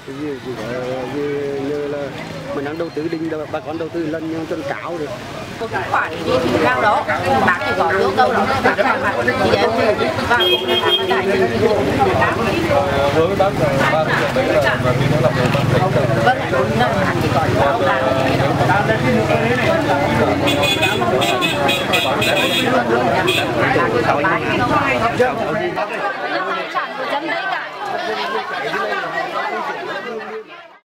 như là mình đang đầu tư đinh là bà con đầu tư lần chân cáo được. Có cái khoản đi thì cao đó, bác chỉ có yêu cầu đó, bác phải mặc gì đấy và cũng là bác đại diện hướng đến là 3 giờ đấy là và khi nó làm được bác thấy vâng ạ, anh chỉ có yêu cầu là Chào